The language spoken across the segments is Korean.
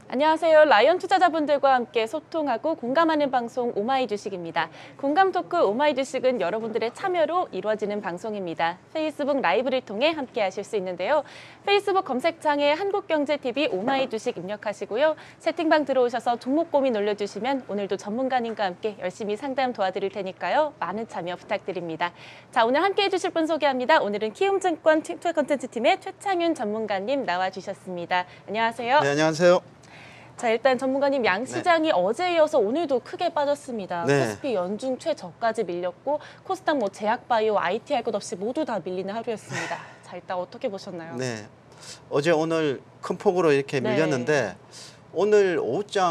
안녕하세요. 라이언 투자자분들과 함께 소통하고 공감하는 방송 오마이주식입니다. 공감 토크 오마이주식은 여러분들의 참여로 이루어지는 방송입니다. 페이스북 라이브를 통해 함께 하실 수 있는데요. 페이스북 검색창에 한국경제TV 오마이주식 입력하시고요. 채팅방 들어오셔서 종목 고민 올려주시면 오늘도 전문가님과 함께 열심히 상담 도와드릴 테니까요. 많은 참여 부탁드립니다. 자, 오늘 함께 해주실 분 소개합니다. 오늘은 키움증권 투자 컨텐츠팀의 최창윤 전문가님 나와주셨습니다. 안녕하세요. 네, 안녕하세요. 자, 일단 전문가님 양시장이 어제 이어서 오늘도 크게 빠졌습니다. 네. 코스피 연중 최저까지 밀렸고 코스닥 제약바이오, IT 할 것 없이 모두 다 밀리는 하루였습니다. 자, 일단 어떻게 보셨나요? 네, 어제 오늘 큰 폭으로 이렇게 네. 밀렸는데 오늘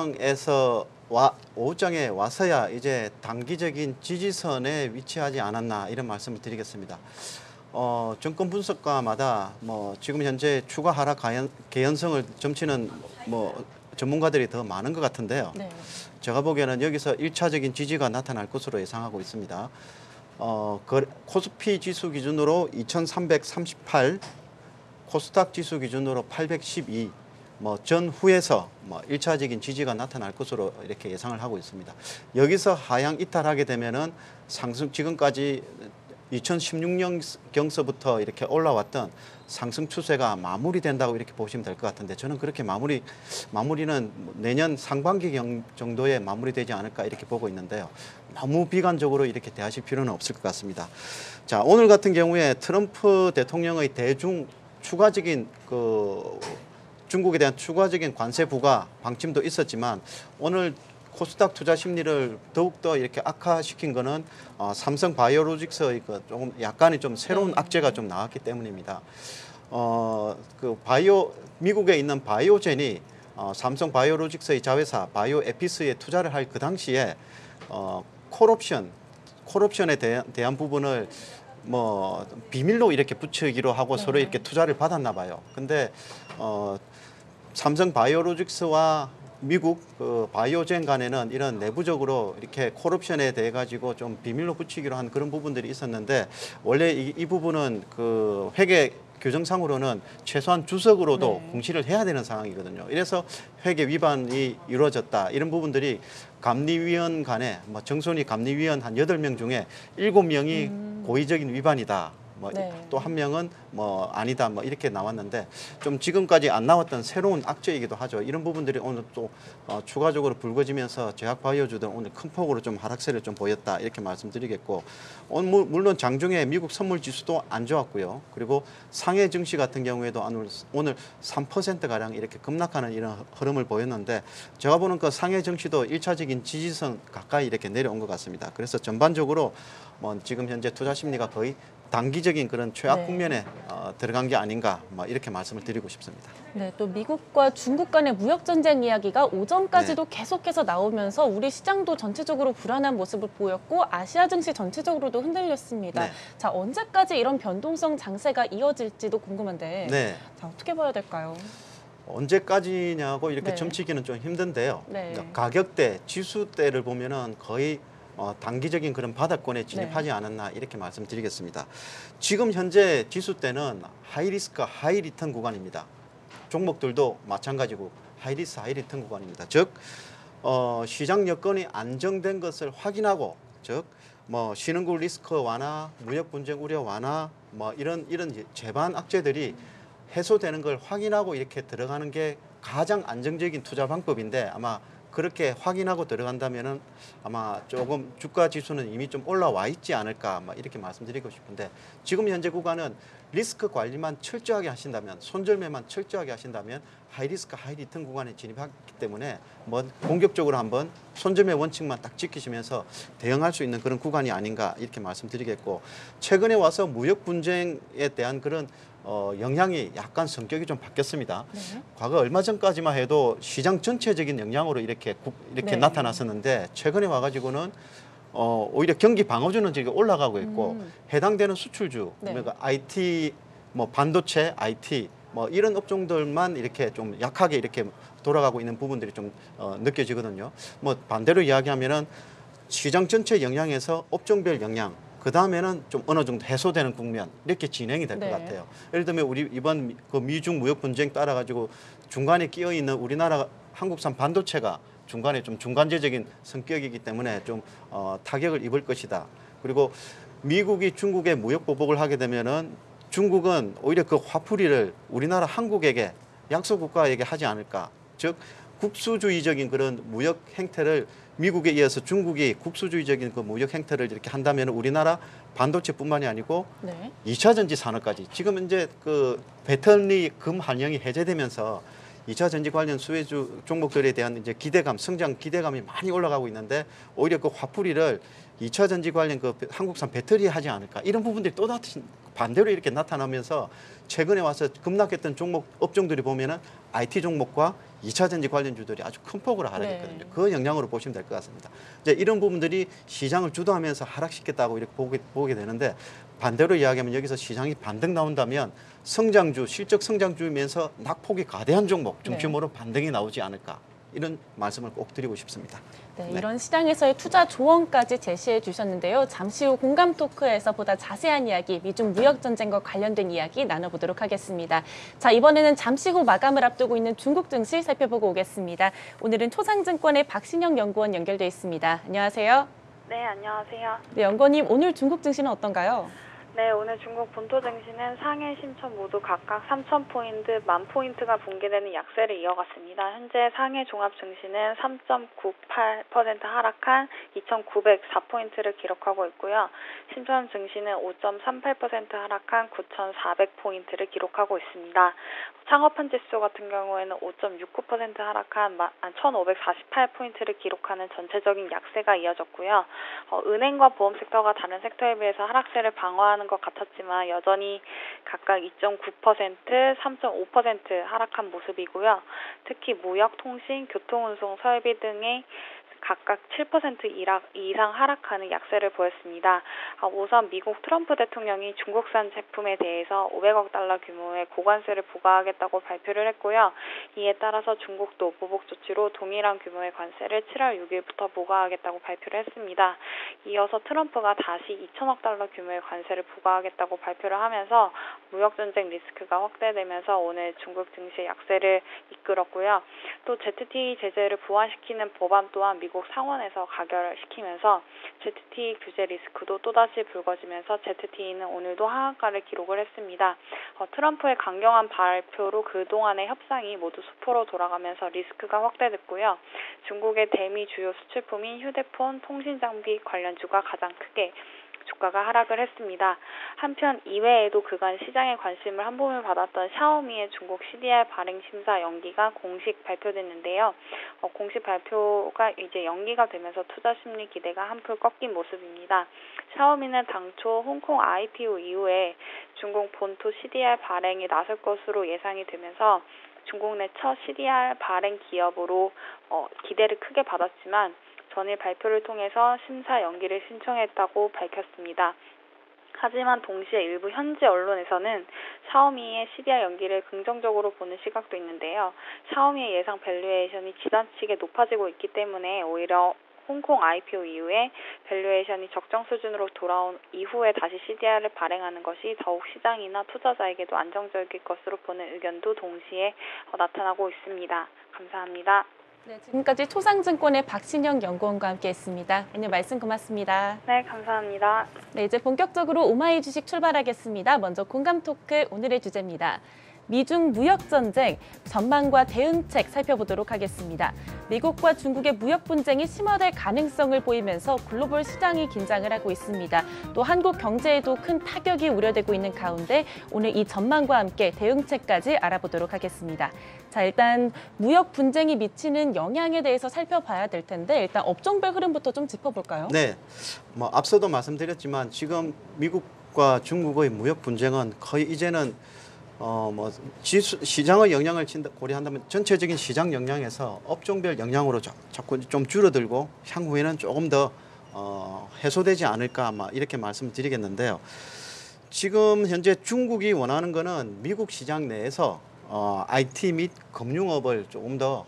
오후장에 와서야 이제 단기적인 지지선에 위치하지 않았나 이런 말씀을 드리겠습니다. 정권 분석가마다 지금 현재 추가 하락 개연성을 점치는 전문가들이 더 많은 것 같은데요. 네. 제가 보기에는 여기서 1차적인 지지가 나타날 것으로 예상하고 있습니다. 코스피 지수 기준으로 2338, 코스닥 지수 기준으로 812, 전후에서 1차적인 지지가 나타날 것으로 이렇게 예상을 하고 있습니다. 여기서 하향 이탈하게 되면은 상승 지금까지 2016년경서부터 이렇게 올라왔던 상승 추세가 마무리된다고 이렇게 보시면 될 것 같은데 저는 그렇게 마무리는 내년 상반기 정도에 마무리되지 않을까 이렇게 보고 있는데요. 너무 비관적으로 이렇게 대하실 필요는 없을 것 같습니다. 자, 오늘 같은 경우에 트럼프 대통령의 추가적인 중국에 대한 추가적인 관세 부과 방침도 있었지만 오늘 코스닥 투자 심리를 더욱더 이렇게 악화시킨 거는 삼성 바이오로직스의 조금 약간의 좀 새로운 악재가 좀 나왔기 때문입니다. 미국에 있는 바이오젠이 삼성 바이오로직스의 자회사 바이오에피스에 투자를 할 그 당시에 콜옵션에 대한 부분을 비밀로 이렇게 붙이기로 하고 서로 이렇게 투자를 받았나 봐요. 근데 삼성 바이오로직스와 미국 바이오젠 간에는 이런 내부적으로 이렇게 콜옵션에 대해 가지고 좀 비밀로 붙이기로 한 그런 부분들이 있었는데 원래 이 부분은 회계 규정상으로는 최소한 주석으로도 공시를 해야 되는 상황이거든요. 이래서 회계 위반이 이루어졌다. 이런 부분들이 감리위원 간에 정손이 감리위원 한 8명 중에 7명이 고의적인 위반이다. 또 한 명은 아니다 이렇게 나왔는데 좀 지금까지 안 나왔던 새로운 악재이기도 하죠. 이런 부분들이 오늘 또 추가적으로 불거지면서 제약 바이오주들 오늘 큰 폭으로 좀 하락세를 좀 보였다 이렇게 말씀드리겠고 물론 장중에 미국 선물 지수도 안 좋았고요. 그리고 상해 증시 같은 경우에도 오늘 3% 가량 이렇게 급락하는 이런 흐름을 보였는데 제가 보는 그 상해 증시도 1차적인 지지선 가까이 이렇게 내려온 것 같습니다. 그래서 전반적으로 지금 현재 투자 심리가 거의 단기적인 그런 최악 국면에 들어간 게 아닌가 이렇게 말씀을 드리고 싶습니다. 네, 또 미국과 중국 간의 무역 전쟁 이야기가 오전까지도 계속해서 나오면서 우리 시장도 전체적으로 불안한 모습을 보였고 아시아 증시 전체적으로도 흔들렸습니다. 네. 자, 언제까지 이런 변동성 장세가 이어질지도 궁금한데 자, 어떻게 봐야 될까요? 언제까지냐고 이렇게 점치기는 좀 힘든데요. 가격대, 지수대를 보면은 거의 단기적인 그런 바닥권에 진입하지 않았나 이렇게 말씀드리겠습니다. 지금 현재 지수대는 하이리스크, 하이리턴 구간입니다. 종목들도 마찬가지고 하이리스크, 하이리턴 구간입니다. 즉 시장 여건이 안정된 것을 확인하고 즉 신흥국 리스크 완화, 무역 분쟁 우려 완화 이런 재반 악재들이 해소되는 걸 확인하고 이렇게 들어가는 게 가장 안정적인 투자 방법인데 아마 그렇게 확인하고 들어간다면은 아마 조금 주가 지수는 이미 좀 올라와 있지 않을까 이렇게 말씀드리고 싶은데 지금 현재 구간은 리스크 관리만 철저하게 하신다면 손절매만 철저하게 하신다면 하이리스크 하이리턴 구간에 진입하기 때문에 공격적으로 한번 손절매 원칙만 딱 지키시면서 대응할 수 있는 그런 구간이 아닌가 이렇게 말씀드리겠고 최근에 와서 무역 분쟁에 대한 그런 영향이 약간 성격이 좀 바뀌었습니다. 과거 얼마 전까지만 해도 시장 전체적인 영향으로 이렇게 나타났었는데 최근에 와가지고는 오히려 경기 방어주는 지금 올라가고 있고 해당되는 수출주 그러니까 IT 반도체 IT 이런 업종들만 이렇게 좀 약하게 이렇게 돌아가고 있는 부분들이 좀 느껴지거든요. 반대로 이야기하면은 시장 전체 영향에서 업종별 영향 그 다음에는 좀 어느 정도 해소되는 국면 이렇게 진행이 될 것 같아요. 예를 들면 우리 이번 그 미중 무역 분쟁 따라 가지고 중간에 끼어 있는 우리나라 한국산 반도체가 중간에 좀 중간재적인 성격이기 때문에 좀 타격을 입을 것이다. 그리고 미국이 중국에 무역 보복을 하게 되면은 중국은 오히려 그 화풀이를 우리나라 한국에게 약소 국가에게 하지 않을까. 즉 국수주의적인 그런 무역 행태를 미국에 이어서 중국이 국수주의적인 그 무역 행태를 이렇게 한다면 우리나라 반도체뿐만이 아니고 네. 2차 전지 산업까지 지금 이제 그 배터리 금 환영이 해제되면서 2차 전지 관련 수혜주 종목들에 대한 이제 기대감, 성장 기대감이 많이 올라가고 있는데 오히려 그 화풀이를 2차 전지 관련 그 한국산 배터리 하지 않을까 이런 부분들이 또다시 반대로 이렇게 나타나면서 최근에 와서 급락했던 종목 업종들이 보면은 IT 종목과 2차 전지 관련주들이 아주 큰 폭으로 하락했거든요. 네. 그 영향으로 보시면 될 것 같습니다. 이제 이런 부분들이 시장을 주도하면서 하락시켰다고 이렇게 보게 되는데 반대로 이야기하면 여기서 시장이 반등 나온다면 성장주, 실적 성장주이면서 낙폭이 가대한 종목, 중심으로 반등이 나오지 않을까. 이런 말씀을 꼭 드리고 싶습니다. 네, 이런 시장에서의 투자 조언까지 제시해 주셨는데요. 잠시 후 공감 토크에서 보다 자세한 이야기, 미중 무역 전쟁과 관련된 이야기 나눠보도록 하겠습니다. 자, 이번에는 잠시 후 마감을 앞두고 있는 중국 증시 살펴보고 오겠습니다. 오늘은 초상증권의 박신영 연구원 연결돼 있습니다. 안녕하세요. 네, 안녕하세요. 네, 연구원님, 오늘 중국 증시는 어떤가요? 네, 오늘 중국 본토 증시는 상해, 심천 모두 각각 3,000포인트, 10,000포인트가 붕괴되는 약세를 이어갔습니다. 현재 상해 종합 증시는 3.98% 하락한 2,904포인트를 기록하고 있고요. 심천 증시는 5.38% 하락한 9,400포인트를 기록하고 있습니다. 창업한 지수 같은 경우에는 5.69% 하락한 1,548포인트를 기록하는 전체적인 약세가 이어졌고요. 은행과 보험 섹터가 다른 섹터에 비해서 하락세를 방어하는 것 같았지만 여전히 각각 2.9%, 3.5% 하락한 모습이고요. 특히 무역, 통신, 교통운송, 설비 등의 각각 7% 이상 하락하는 약세를 보였습니다. 우선 미국 트럼프 대통령이 중국산 제품에 대해서 500억 달러 규모의 고관세를 부과하겠다고 발표를 했고요. 이에 따라서 중국도 보복 조치로 동일한 규모의 관세를 7월 6일부터 부과하겠다고 발표를 했습니다. 이어서 트럼프가 다시 2천억 달러 규모의 관세를 부과하겠다고 발표를 하면서 무역전쟁 리스크가 확대되면서 오늘 중국 증시의 약세를 이끌었고요. 또 ZTE 제재를 부활시키는 법안 또한 미국 상원에서 가결시키면서 ZTE 규제 리스크도 또다시 불거지면서 ZTE는 오늘도 하한가를 기록을 했습니다. 트럼프의 강경한 발표로 그동안의 협상이 모두 수포로 돌아가면서 리스크가 확대됐고요. 중국의 대미 주요 수출품인 휴대폰, 통신장비 관련주가 가장 크게 주가가 하락을 했습니다. 한편 이외에도 그간 시장의 관심을 한 몸을 받았던 샤오미의 중국 CDR 발행 심사 연기가 공식 발표됐는데요. 공식 발표가 이제 연기가 되면서 투자 심리 기대가 한풀 꺾인 모습입니다. 샤오미는 당초 홍콩 IPO 이후에 중국 본토 CDR 발행에 나설 것으로 예상이 되면서 중국 내 첫 CDR 발행 기업으로 기대를 크게 받았지만 전일 발표를 통해서 심사 연기를 신청했다고 밝혔습니다. 하지만 동시에 일부 현지 언론에서는 샤오미의 CDR 연기를 긍정적으로 보는 시각도 있는데요. 샤오미의 예상 밸류에이션이 지나치게 높아지고 있기 때문에 오히려 홍콩 IPO 이후에 밸류에이션이 적정 수준으로 돌아온 이후에 다시 CDR을 발행하는 것이 더욱 시장이나 투자자에게도 안정적일 것으로 보는 의견도 동시에 나타나고 있습니다. 감사합니다. 네, 지금까지 초상증권의 박신영 연구원과 함께했습니다. 오늘 말씀 고맙습니다. 네, 감사합니다. 네, 이제 본격적으로 오마이 주식 출발하겠습니다. 먼저 공감 토크 오늘의 주제입니다. 미중 무역 전쟁 전망과 대응책 살펴보도록 하겠습니다. 미국과 중국의 무역 분쟁이 심화될 가능성을 보이면서 글로벌 시장이 긴장을 하고 있습니다. 또 한국 경제에도 큰 타격이 우려되고 있는 가운데 오늘 이 전망과 함께 대응책까지 알아보도록 하겠습니다. 자, 일단 무역 분쟁이 미치는 영향에 대해서 살펴봐야 될 텐데 일단 업종별 흐름부터 좀 짚어볼까요? 네, 앞서도 말씀드렸지만 지금 미국과 중국의 무역 분쟁은 거의 이제는 시장의 영향을 고려한다면 전체적인 시장 영향에서 업종별 영향으로 자꾸 좀 줄어들고 향후에는 조금 더 해소되지 않을까 이렇게 말씀드리겠는데요. 지금 현재 중국이 원하는 거는 미국 시장 내에서 IT 및 금융업을 조금 더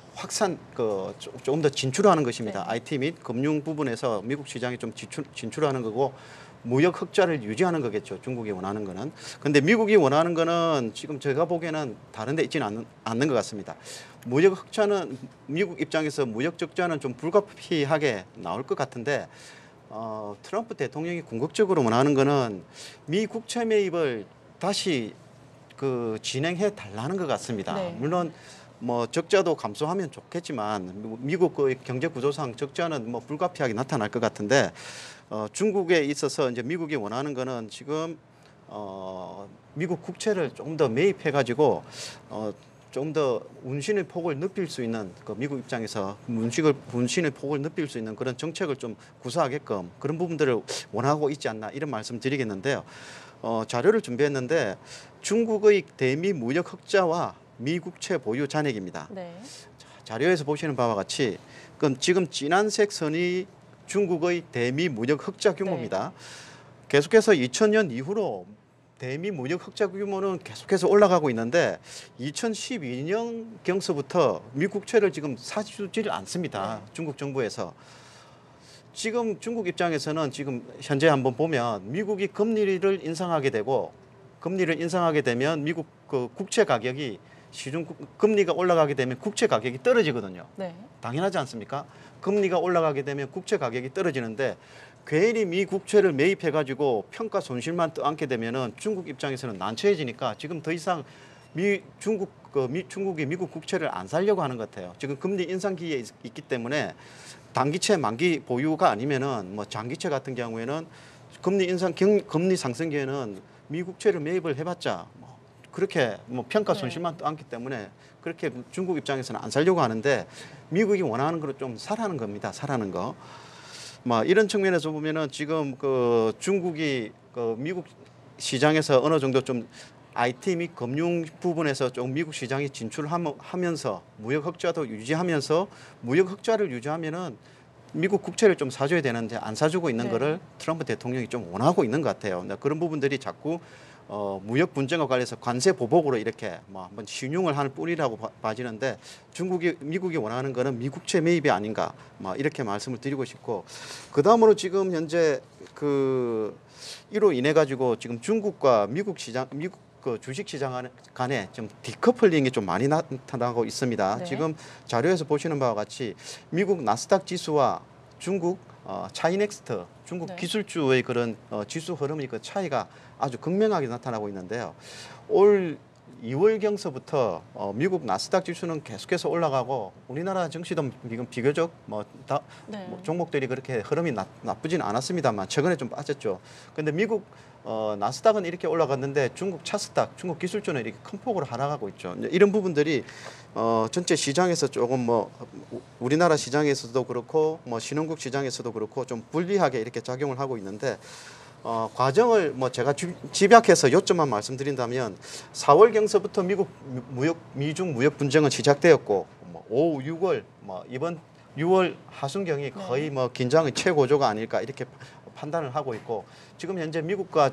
조금 더 진출하는 것입니다. 네. IT 및 금융 부분에서 미국 시장에 좀 진출하는 거고 무역 흑자를 유지하는 거겠죠. 중국이 원하는 거는. 근데 미국이 원하는 거는 지금 제가 보기에는 다른 데 있지는 않는 것 같습니다. 무역 흑자는 미국 입장에서 무역 적자는 좀 불가피하게 나올 것 같은데 트럼프 대통령이 궁극적으로 원하는 거는 미 국채 매입을 다시 진행해 달라는 것 같습니다. 네. 물론 뭐 적자도 감소하면 좋겠지만 미국 경제 구조상 적자는 뭐 불가피하게 나타날 것 같은데 중국에 있어서 이제 미국이 원하는 거는 지금 미국 국채를 조금 더 매입해 가지고 좀 더 운신의 폭을 넓힐 수 있는 미국 입장에서 운신의 폭을 넓힐 수 있는 그런 정책을 좀 구사하게끔 그런 부분들을 원하고 있지 않나 이런 말씀 드리겠는데요. 자료를 준비했는데 중국의 대미 무역 흑자와 미국채 보유 잔액입니다. 네. 자료에서 보시는 바와 같이 그럼 지금 진한색 선이 중국의 대미 무역 흑자 규모입니다. 네. 계속해서 2000년 이후로 대미 무역 흑자 규모는 계속해서 올라가고 있는데 2012년 경서부터 미국채를 지금 사주질 않습니다. 네. 중국 정부에서. 지금 중국 입장에서는 지금 현재 한번 보면 미국이 금리를 인상하게 되고 금리를 인상하게 되면 미국 국채 가격이 시중 금리가 올라가게 되면 국채 가격이 떨어지거든요. 네. 당연하지 않습니까? 금리가 올라가게 되면 국채 가격이 떨어지는데 괜히 미 국채를 매입해 가지고 평가 손실만 떠안게 되면은 중국 입장에서는 난처해지니까 지금 더 이상 중국이 미국 국채를 안 살려고 하는 것 같아요. 지금 금리 인상기에 있기 때문에 단기채 만기 보유가 아니면은 뭐 장기채 같은 경우에는 금리 상승기에는 미국채를 매입을 해봤자 그렇게 뭐 평가 손실만 떠안기 때문에 그렇게 중국 입장에서는 안 살려고 하는데 미국이 원하는 거로 좀 사라는 겁니다. 사라는 거. 뭐 이런 측면에서 보면은 지금 중국이 미국 시장에서 어느 정도 좀 IT 및 금융 부분에서 좀 미국 시장에 진출하면서 무역 흑자도 유지하면서 무역 흑자를 유지하면은 미국 국채를 좀 사줘야 되는데 안 사주고 있는 거를 트럼프 대통령이 좀 원하고 있는 것 같아요. 그런 부분들이 자꾸 무역 분쟁과 관련해서 관세 보복으로 이렇게 뭐 한번 신용을 하는 뿐이라고 봐지는데 미국이 원하는 거는 미국채 매입이 아닌가 뭐 이렇게 말씀을 드리고 싶고 그다음으로 지금 현재 이로 인해 가지고 지금 중국과 미국 주식 시장 간에 좀 디커플링이 좀 많이 나타나고 있습니다. 네. 지금 자료에서 보시는 바와 같이 미국 나스닥 지수와 중국 차이넥스트 중국 기술주의 그런 지수 흐름의 차이가 아주 극명하게 나타나고 있는데요. 올 2월 경서부터 미국 나스닥 지수는 계속해서 올라가고 우리나라 증시도 지금 비교적 뭐 종목들이 그렇게 흐름이 나쁘진 않았습니다만 최근에 좀 빠졌죠. 근데 미국 나스닥은 이렇게 올라갔는데 중국 차스닥, 중국 기술주는 이렇게 큰 폭으로 하락하고 있죠. 이런 부분들이 전체 시장에서 조금 뭐 우리나라 시장에서도 그렇고 뭐 신흥국 시장에서도 그렇고 좀 불리하게 이렇게 작용을 하고 있는데 과정을 뭐 제가 집약해서 요점만 말씀드린다면 4월 경서부터 미중 무역 분쟁은 시작되었고 5, 6월 이번 6월 하순경이 거의 뭐 긴장의 최고조가 아닐까 이렇게 판단을 하고 있고 지금 현재 미국과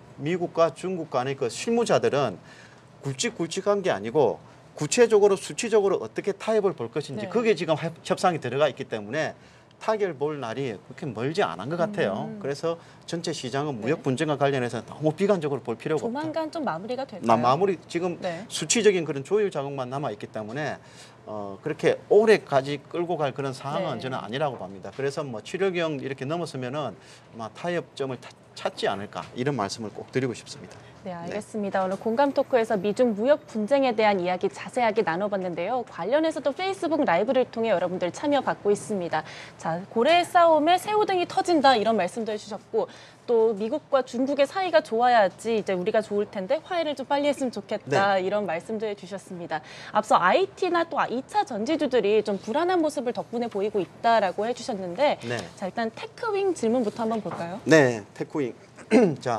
중국 간의 실무자들은 굵직굵직한 게 아니고 구체적으로 수치적으로 어떻게 타협을 볼 것인지 그게 지금 협상이 들어가 있기 때문에 타결 볼 날이 그렇게 멀지 않은 것 같아요. 그래서 전체 시장은 무역 분쟁과 관련해서 너무 비관적으로 볼 필요가 없다. 조만간 좀 마무리가 될까요? 마무리 지금 수치적인 그런 조율 작업만 남아 있기 때문에 그렇게 오래까지 끌고 갈 그런 상황은 저는 아니라고 봅니다. 그래서 뭐 7월경 이렇게 넘었으면은 아마 타협점을 찾지 않을까 이런 말씀을 꼭 드리고 싶습니다. 네, 알겠습니다. 오늘 공감 토크에서 미중 무역 분쟁에 대한 이야기 자세하게 나눠봤는데요. 관련해서도 페이스북 라이브를 통해 여러분들 참여 받고 있습니다. 자, 고래의 싸움에 새우등이 터진다 이런 말씀도 해주셨고 또 미국과 중국의 사이가 좋아야지 이제 우리가 좋을 텐데 화해를 좀 빨리 했으면 좋겠다 이런 말씀도 해주셨습니다. 앞서 IT나 또 2차 전지주들이 좀 불안한 모습을 덕분에 보이고 있다라고 해주셨는데 자, 일단 테크윙 질문부터 한번 볼까요? 네, 테크윙. 자.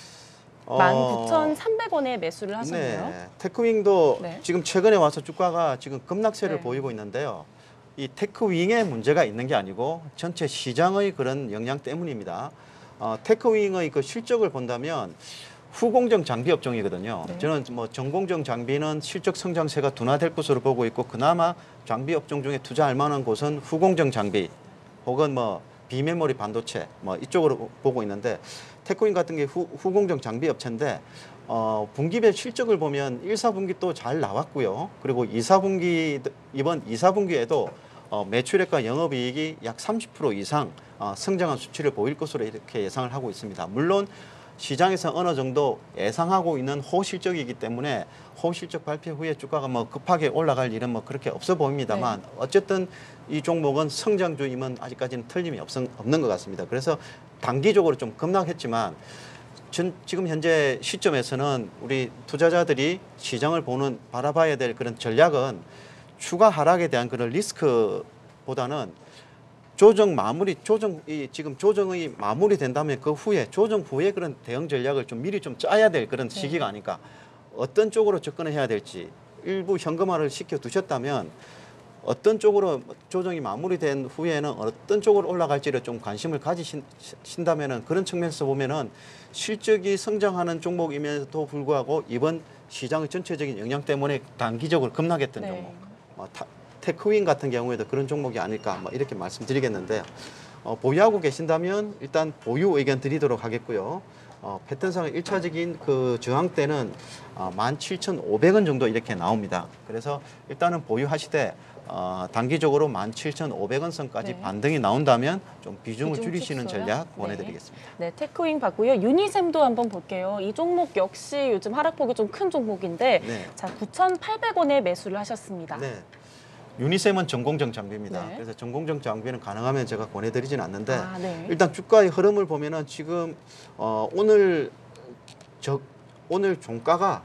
19,300원에 매수를 하셨네요. 네, 테크윙도 지금 최근에 와서 주가가 지금 급락세를 보이고 있는데요. 이 테크윙에 문제가 있는 게 아니고 전체 시장의 그런 영향 때문입니다. 테크윙의 그 실적을 본다면 후공정 장비 업종이거든요. 저는 뭐 전공정 장비는 실적 성장세가 둔화될 것으로 보고 있고 그나마 장비 업종 중에 투자할 만한 곳은 후공정 장비 혹은 뭐 비메모리 반도체 뭐 이쪽으로 보고 있는데 테크윈 같은 게 후공정 장비 업체인데 분기별 실적을 보면 1, 4분기 또 잘 나왔고요. 그리고 2, 4분기 이번 2, 4분기에도 매출액과 영업이익이 약 30% 이상 성장한 수치를 보일 것으로 이렇게 예상을 하고 있습니다. 물론 시장에서 어느 정도 예상하고 있는 호실적이기 때문에 호실적 발표 후에 주가가 뭐 급하게 올라갈 일은 뭐 그렇게 없어 보입니다만 어쨌든 이 종목은 성장주임은 아직까지는 틀림이 없는 것 같습니다. 그래서 단기적으로 좀 급락했지만 지금 현재 시점에서는 우리 투자자들이 시장을 바라봐야 될 그런 전략은 추가 하락에 대한 그런 리스크보다는 지금 조정이 마무리된다면 그 후에 조정 후에 그런 대응 전략을 좀 미리 좀 짜야 될 그런 시기가 아닐까. 어떤 쪽으로 접근을 해야 될지 일부 현금화를 시켜 두셨다면 어떤 쪽으로 조정이 마무리된 후에는 어떤 쪽으로 올라갈지를 좀 관심을 가지신다면은 그런 측면에서 보면은 실적이 성장하는 종목임에도 불구하고 이번 시장의 전체적인 영향 때문에 단기적으로 급락했던 종목. 테크윈 같은 경우에도 그런 종목이 아닐까 뭐 이렇게 말씀드리겠는데 보유하고 계신다면 일단 보유 의견 드리도록 하겠고요. 패턴상의 1차적인 그 저항대는 17,500원 정도 이렇게 나옵니다. 그래서 일단은 보유하시되 단기적으로 17,500원 선까지 반등이 나온다면 좀 비중을 줄이시는 전략 권해드리겠습니다. 네, 테크윈 봤고요. 유니셈도 한번 볼게요. 이 종목 역시 요즘 하락폭이 좀 큰 종목인데 자 9,800원에 매수를 하셨습니다. 네. 유니셈은 전공정 장비입니다. 그래서 전공정 장비는 가능하면 제가 권해드리지는 않는데 일단 주가의 흐름을 보면은 지금 오늘 종가가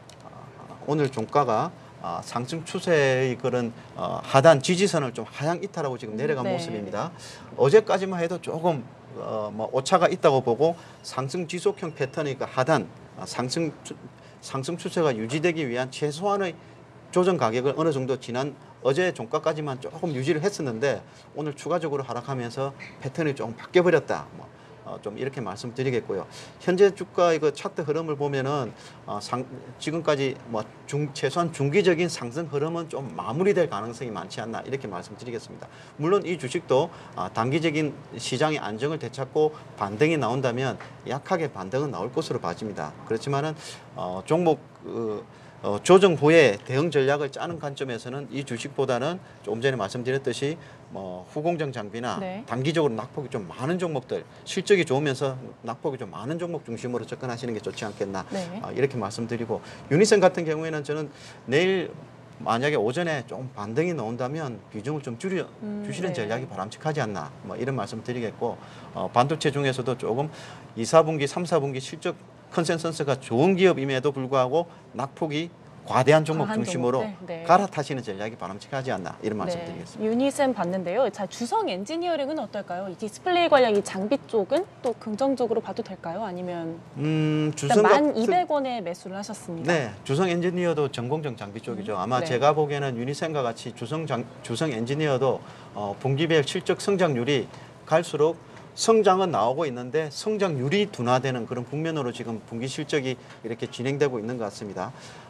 상승 추세의 그런 하단 지지선을 좀 하향 이탈하고 지금 내려간 모습입니다. 어제까지만 해도 조금 뭐 오차가 있다고 보고 상승 지속형 패턴의 그 하단 상승 추세가 유지되기 위한 최소한의 조정 가격을 어느 정도 어제 종가까지만 조금 유지를 했었는데 오늘 추가적으로 하락하면서 패턴이 좀 바뀌어버렸다. 좀 이렇게 말씀드리겠고요. 현재 주가의 그 차트 흐름을 보면은 지금까지 최소한 중기적인 상승 흐름은 좀 마무리될 가능성이 많지 않나 이렇게 말씀드리겠습니다. 물론 이 주식도 단기적인 시장의 안정을 되찾고 반등이 나온다면 약하게 반등은 나올 것으로 봐집니다. 그렇지만은 종목 조정 후에 대응 전략을 짜는 관점에서는 이 주식보다는 조금 전에 말씀드렸듯이 후공정 장비나 단기적으로 낙폭이 좀 많은 종목들, 실적이 좋으면서 낙폭이 좀 많은 종목 중심으로 접근하시는 게 좋지 않겠나 이렇게 말씀드리고 유니셈 같은 경우에는 저는 내일 만약에 오전에 좀 반등이 나온다면 비중을 좀 주시는 전략이 바람직하지 않나 이런 말씀 드리겠고 반도체 중에서도 조금 2, 4분기, 3, 4분기 실적 컨센서스가 좋은 기업임에도 불구하고 낙폭이 과대한 종목 중심으로 갈아타시는 전략이 바람직하지 않나 이런 말씀드리겠습니다. 유니셈 봤는데요. 자, 주성 엔지니어링은 어떨까요? 이 디스플레이 관련 이 장비 쪽은 또 긍정적으로 봐도 될까요? 아니면 주성 1,200원에 매수를 하셨습니다. 네, 주성 엔지니어도 전공정 장비 쪽이죠. 아마 제가 보기에는 유니셈과 같이 주성 엔지니어도 분기별 실적 성장률이 갈수록 성장은 나오고 있는데 성장률이 둔화되는 그런 국면으로 지금 분기 실적이 이렇게 진행되고 있는 것 같습니다.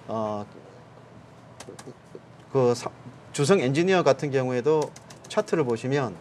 주성 엔지니어 같은 경우에도 차트를 보시면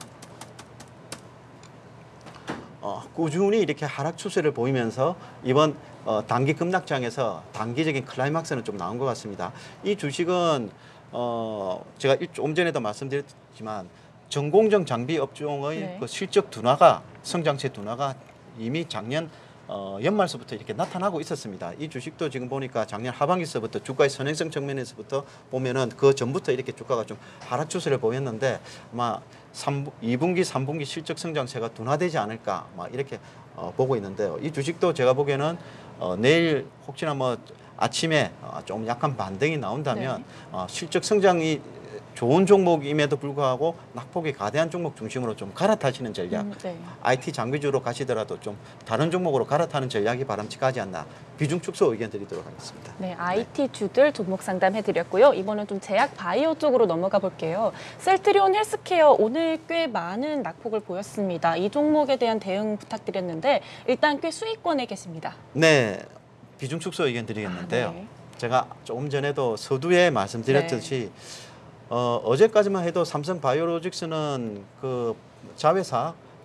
꾸준히 이렇게 하락 추세를 보이면서 이번 단기 급락장에서 단기적인 클라이막스는 좀 나온 것 같습니다. 이 주식은 제가 조금 전에도 말씀드렸지만 전공정 장비 업종의 그 실적 둔화가 성장세 둔화가 이미 작년 연말서부터 이렇게 나타나고 있었습니다. 이 주식도 지금 보니까 작년 하반기서부터 주가의 선행성 측면에서부터 보면은 그 전부터 이렇게 주가가 좀 하락 추세를 보였는데 아마 2분기, 3분기 실적 성장세가 둔화되지 않을까 이렇게 보고 있는데요. 이 주식도 제가 보기에는 내일 혹시나 아침에 좀 약간 반등이 나온다면 실적 성장이 좋은 종목임에도 불구하고 낙폭이 가대한 종목 중심으로 좀 갈아타시는 전략. IT 장비주로 가시더라도 좀 다른 종목으로 갈아타는 전략이 바람직하지 않나. 비중 축소 의견 드리도록 하겠습니다. 네, IT 주들 종목 상담해드렸고요. 이번엔 좀 제약 바이오 쪽으로 넘어가 볼게요. 셀트리온 헬스케어 오늘 꽤 많은 낙폭을 보였습니다. 이 종목에 대한 대응 부탁드렸는데 일단 꽤 수익권에 계십니다. 네, 비중 축소 의견 드리겠는데요. 제가 조금 전에도 서두에 말씀드렸듯이 어제까지만 해도 삼성바이오로직스는 그 자회사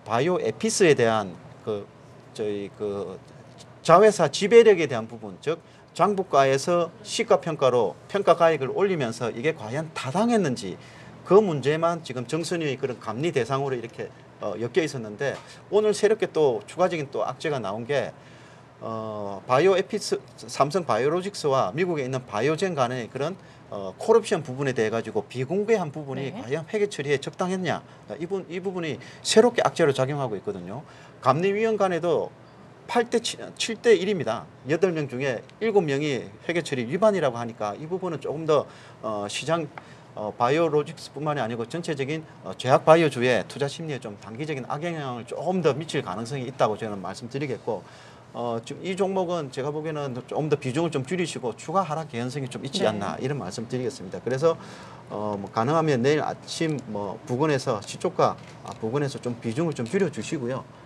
바이오 에피스에 대한 저희 자회사 지배력에 대한 부분, 즉 장부가에서 시가 평가로 평가 가액을 올리면서 이게 과연 타당했는지 그 문제만 지금 정선의 그런 감리 대상으로 이렇게 엮여 있었는데 오늘 새롭게 또 추가적인 또 악재가 나온 게 바이오 에피스 삼성 바이오로직스와 미국에 있는 바이오젠 간의 그런 콜옵션 부분에 대해 가지고 비공개한 부분이 네. 과연 회계 처리에 적당했냐 이 부분이 새롭게 악재로 작용하고 있거든요. 감리위원 간에도 7대 1입니다. 8명 중에 7명이 회계 처리 위반이라고 하니까 이 부분은 조금 더 시장 바이오로직스뿐만이 아니고 전체적인 제약 바이오주의 투자 심리에 좀 단기적인 악영향을 조금 더 미칠 가능성이 있다고 저는 말씀드리겠고 지금 이 종목은 제가 보기에는 좀 더 비중을 좀 줄이시고 추가 하락 개연성이 좀 있지 않나 이런 말씀드리겠습니다. 그래서 뭐 가능하면 내일 아침 뭐 부근에서 시초가 부근에서 좀 비중을 좀 줄여주시고요.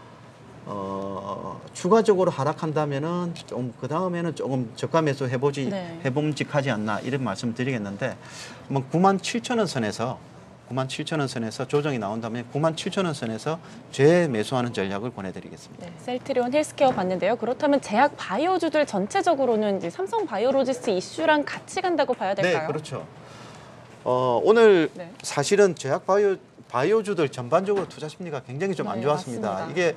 추가적으로 하락한다면은 좀 그 다음에는 조금 저가 매수 해봄직하지 않나 이런 말씀드리겠는데, 뭐 97,000원 선에서 97,000원 선에서 조정이 나온다면 97,000원 선에서 재매수하는 전략을 권해드리겠습니다. 네, 셀트리온 헬스케어 봤는데요. 그렇다면 제약 바이오주들 전체적으로는 이제 삼성 바이오로직스 이슈랑 같이 간다고 봐야 될까요? 네, 그렇죠. 오늘 사실은 제약 바이오주들 전반적으로 투자 심리가 굉장히 좀 안 좋았습니다. 맞습니다. 이게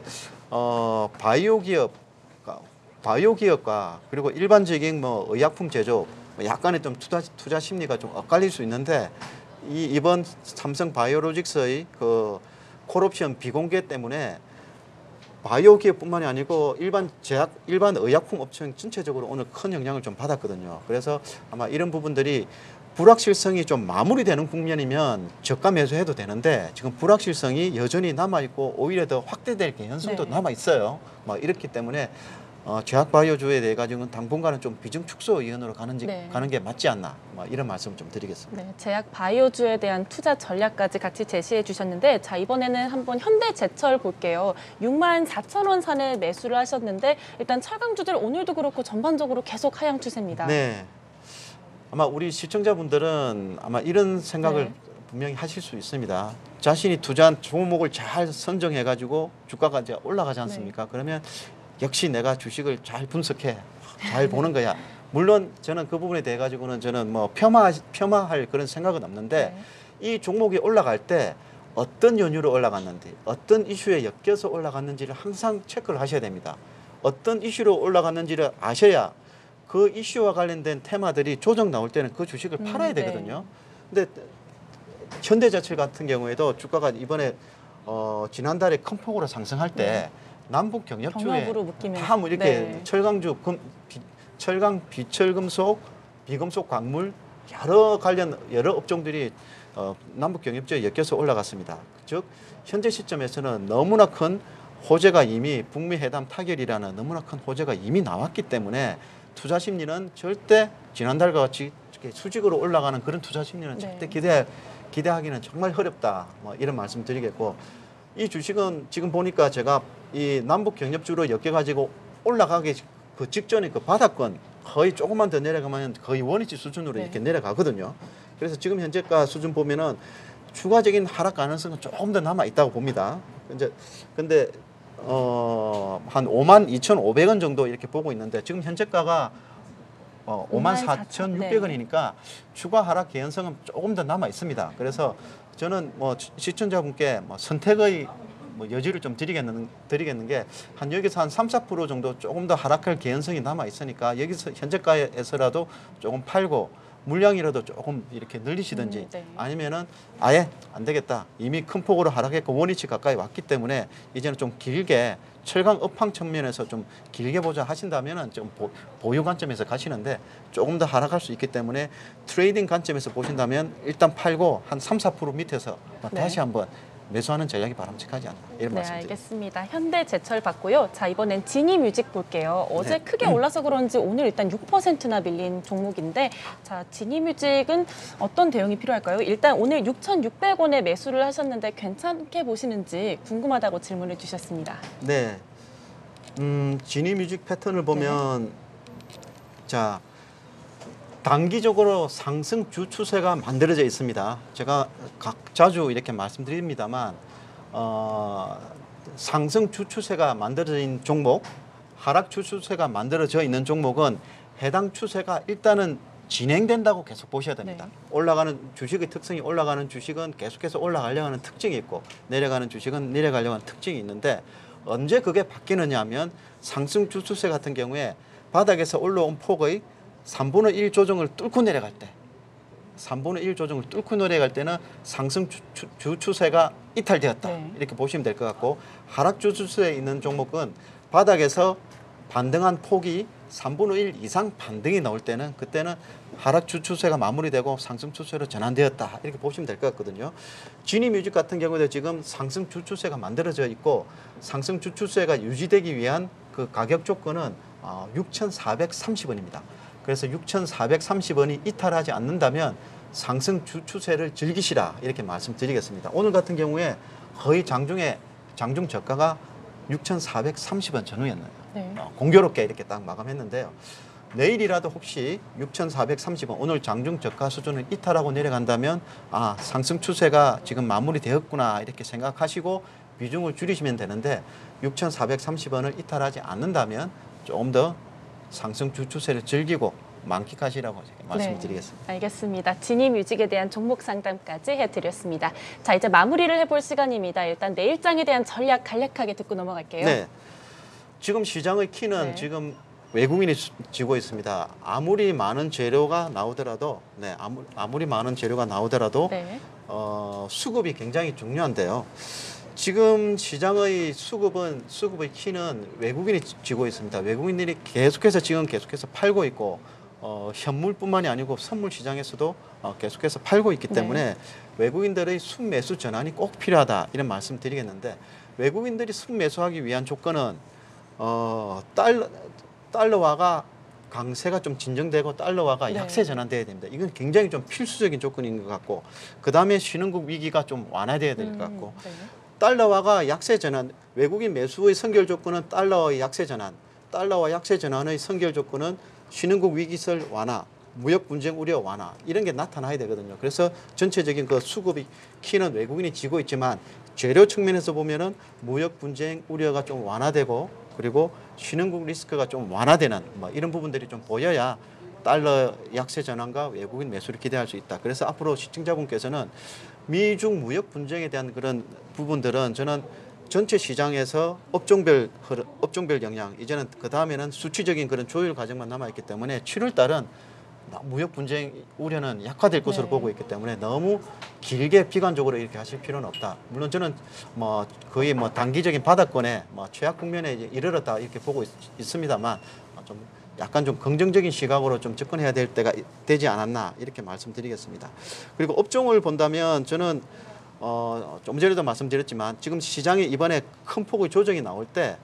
바이오 기업과 그리고 일반적인 뭐 의약품 제조 약간의 좀 투자 심리가 좀 엇갈릴 수 있는데 이번 삼성 바이오로직스의 그 콜옵션 비공개 때문에 바이오 기업뿐만이 아니고 일반 의약품 업체 전체적으로 오늘 큰 영향을 좀 받았거든요. 그래서 아마 이런 부분들이 불확실성이 좀 마무리되는 국면이면 저가 매수해도 되는데 지금 불확실성이 여전히 남아있고 오히려 더 확대될 개연성도 남아있어요. 뭐 이렇기 때문에 제약 바이오주에 대해 가지고는 당분간은 좀 비중 축소 이원으로 가는 게 맞지 않나 뭐 이런 말씀을 좀 드리겠습니다. 네, 제약 바이오주에 대한 투자 전략까지 같이 제시해 주셨는데 자 이번에는 한번 현대제철 볼게요. 64,000원 선에 매수를 하셨는데 일단 철강주들 오늘도 그렇고 전반적으로 계속 하향 추세입니다. 네. 아마 우리 시청자분들은 아마 이런 생각을 분명히 하실 수 있습니다. 자신이 투자한 종목을 잘 선정해 가지고 주가가 이제 올라가지 않습니까? 그러면 역시 내가 주식을 잘 분석해 잘 보는 거야. 물론 저는 그 부분에 대해 가지고는 저는 뭐 폄하할 그런 생각은 없는데 이 종목이 올라갈 때 어떤 연유로 올라갔는지 어떤 이슈에 엮여서 올라갔는지를 항상 체크를 하셔야 됩니다. 어떤 이슈로 올라갔는지를 아셔야 그 이슈와 관련된 테마들이 조정 나올 때는 그 주식을 팔아야 되거든요. 근데 현대제철 같은 경우에도 주가가 이번에 지난달에 큰 폭으로 상승할 때 남북 경협주에 다 뭐 이렇게 철강주, 철강, 비철금속, 비금속, 광물 여러 업종들이 남북 경협주에 엮여서 올라갔습니다. 즉 현재 시점에서는 너무나 큰 호재가 이미 북미 회담 타결이라는 너무나 큰 호재가 이미 나왔기 때문에 투자 심리는 절대 지난달과 같이 수직으로 올라가는 그런 투자 심리는 절대 기대하기는 정말 어렵다. 뭐 이런 말씀 드리겠고, 이 주식은 지금 보니까 제가 이 남북 경협주로 엮여가지고 올라가기 그 직전에 그 바닥권 거의 조금만 더 내려가면 거의 원위치 수준으로 이렇게 내려가거든요. 그래서 지금 현재가 수준 보면은 추가적인 하락 가능성은 조금 더 남아 있다고 봅니다. 근데 한 52,500원 정도 이렇게 보고 있는데 지금 현재가가 54,600원이니까 추가 하락 개연성은 조금 더 남아 있습니다. 그래서 저는 뭐 시청자분께 뭐 선택의 뭐 여지를 좀 드리겠는 게 한 여기서 한 3-4% 정도 조금 더 하락할 개연성이 남아 있으니까 여기서 현재가에서라도 조금 팔고 물량이라도 조금 이렇게 늘리시든지 아니면은 아예 안 되겠다. 이미 큰 폭으로 하락했고 원위치 가까이 왔기 때문에 이제는 좀 길게 철강 업황 측면에서 좀 길게 보자 하신다면은 좀 보유 관점에서 가시는데 조금 더 하락할 수 있기 때문에 트레이딩 관점에서 보신다면 일단 팔고 한 3-4% 밑에서 다시 한번 매수하는 전략이 바람직하지 않나 이런 말씀드립니다. 알겠습니다. 현대제철 봤고요. 자 이번엔 지니뮤직 볼게요. 어제 크게 올라서 그런지 오늘 일단 6%나 밀린 종목인데 자 지니뮤직은 어떤 대응이 필요할까요? 일단 오늘 6,600원에 매수를 하셨는데 괜찮게 보시는지 궁금하다고 질문을 주셨습니다. 네, 지니뮤직 패턴을 보면 자 단기적으로 상승주 추세가 만들어져 있습니다. 제가 자주 이렇게 말씀드립니다만 상승 주추세가 만들어진 종목, 하락 주추세가 만들어져 있는 종목은 해당 추세가 일단은 진행된다고 계속 보셔야 됩니다. 네. 올라가는 주식의 특성이 올라가는 주식은 계속해서 올라가려고 하는 특징이 있고 내려가는 주식은 내려가려고 하는 특징이 있는데 언제 그게 바뀌느냐 하면 상승 주추세 같은 경우에 바닥에서 올라온 폭의 3분의 1 조정을 뚫고 내려갈 때 3분의 1 조정을 뚫고 내려갈 때는 상승 주추세가 이탈되었다. 네. 이렇게 보시면 될 것 같고 하락 주추세에 있는 종목은 바닥에서 반등한 폭이 3분의 1 이상 반등이 나올 때는 그때는 하락 주추세가 마무리되고 상승 추세로 전환되었다. 이렇게 보시면 될 것 같거든요. 지니뮤직 같은 경우도 지금 상승 주추세가 만들어져 있고 상승 주추세가 유지되기 위한 그 가격 조건은 6,430원입니다. 그래서 6,430원이 이탈하지 않는다면 상승 주추세를 즐기시라 이렇게 말씀드리겠습니다. 오늘 같은 경우에 거의 장중 저가가 6,430원 전후였나요? 네. 공교롭게 이렇게 딱 마감했는데요. 내일이라도 혹시 6,430원 오늘 장중 저가 수준을 이탈하고 내려간다면 상승 추세가 지금 마무리되었구나 이렇게 생각하시고 비중을 줄이시면 되는데 6,430원을 이탈하지 않는다면 조금 더 상승 주추세를 즐기고 만끽하시라고 말씀드리겠습니다. 네, 알겠습니다. 지니뮤직에 대한 종목 상담까지 해드렸습니다. 자, 이제 마무리를 해볼 시간입니다. 일단 내일장에 대한 전략 간략하게 듣고 넘어갈게요. 네, 지금 시장의 키는 네. 지금 외국인이 쥐고 있습니다. 아무리 많은 재료가 나오더라도, 아무리 많은 재료가 나오더라도 네. 수급이 굉장히 중요한데요. 지금 시장의 수급의 키는 외국인이 쥐고 있습니다. 외국인들이 계속해서 팔고 있고 현물뿐만이 아니고 선물 시장에서도 계속해서 팔고 있기 때문에 외국인들의 순매수 전환이 꼭 필요하다 이런 말씀 드리겠는데 외국인들이 순매수하기 위한 조건은 달러화가 강세가 좀 진정되고 달러화가 약세 전환돼야 됩니다. 이건 굉장히 좀 필수적인 조건인 것 같고 그 다음에 신흥국 위기가 좀 완화돼야 될 것 같고 네. 달러화가 약세 전환, 외국인 매수의 선결 조건은 달러의 약세 전환, 달러와 약세 전환의 선결 조건은 신흥국 위기설 완화, 무역 분쟁 우려 완화 이런 게 나타나야 되거든요. 그래서 전체적인 그 수급이 키는 외국인이 쥐고 있지만 재료 측면에서 보면은 무역 분쟁 우려가 좀 완화되고 그리고 신흥국 리스크가 좀 완화되는 이런 부분들이 좀 보여야 달러 약세 전환과 외국인 매수를 기대할 수 있다. 그래서 앞으로 시청자분께서는 미중 무역 분쟁에 대한 그런 부분들은 저는 전체 시장에서 업종별 영향, 이제는 그 다음에는 수치적인 그런 조율 과정만 남아있기 때문에 7월 달은 무역 분쟁 우려는 약화될 것으로 보고 있기 때문에 너무 길게 비관적으로 이렇게 하실 필요는 없다. 물론 저는 거의 단기적인 바닥권에 최악 국면에 이르렀다 이렇게 보고 있습니다만 좀 약간 좀 긍정적인 시각으로 좀 접근해야 될 때가 되지 않았나 이렇게 말씀드리겠습니다. 그리고 업종을 본다면 저는 좀 전에도 말씀드렸지만 지금 시장에 이번에 큰 폭의 조정이 나올 때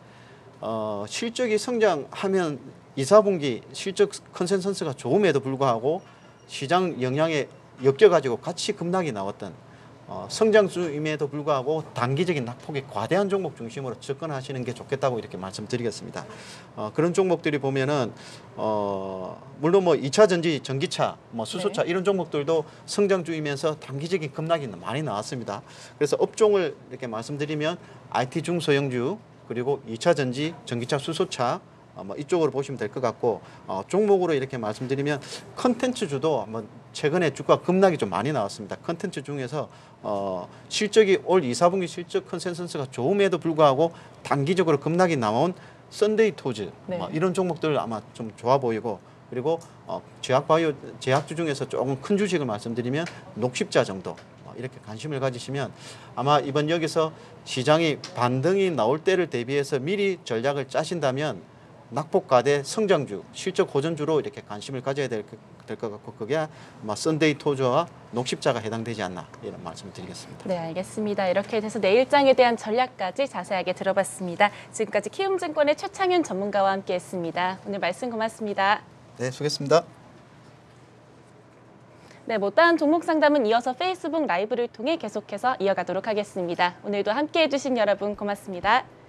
실적이 성장하면 2, 4분기 실적 컨센서스가 좋음에도 불구하고 시장 영향에 엮여가지고 같이 급락이 나왔던 성장주임에도 불구하고 단기적인 낙폭이 과대한 종목 중심으로 접근하시는 게 좋겠다고 이렇게 말씀드리겠습니다. 그런 종목들이 보면은 물론 2차 전지, 전기차, 수소차 이런 종목들도 성장주이면서 단기적인 급락이 많이 나왔습니다. 그래서 업종을 이렇게 말씀드리면 IT 중소형주 그리고 2차 전지, 전기차, 수소차 이쪽으로 보시면 될 것 같고 종목으로 이렇게 말씀드리면 컨텐츠주도 최근에 주가 급락이 좀 많이 나왔습니다. 컨텐츠 중에서 실적이 올 2, 4분기 실적 컨센서스가 좋음에도 불구하고 단기적으로 급락이 나온 썬데이 토즈 이런 종목들 아마 좀 좋아 보이고 그리고 제약주 중에서 조금 큰 주식을 말씀드리면 녹십자 정도 이렇게 관심을 가지시면 아마 이번 여기서 시장이 반등이 나올 때를 대비해서 미리 전략을 짜신다면 낙폭과대 성장주, 실적 호전주로 이렇게 관심을 가져야 될 것 같고 그게 아마 썬데이 토저와 녹십자가 해당되지 않나 이런 말씀을 드리겠습니다. 네, 알겠습니다. 이렇게 돼서 내일장에 대한 전략까지 자세하게 들어봤습니다. 지금까지 키움증권의 최창윤 전문가와 함께했습니다. 오늘 말씀 고맙습니다. 네, 수고했습니다. 네, 못다한 종목 상담은 이어서 페이스북 라이브를 통해 계속해서 이어가도록 하겠습니다. 오늘도 함께해 주신 여러분 고맙습니다.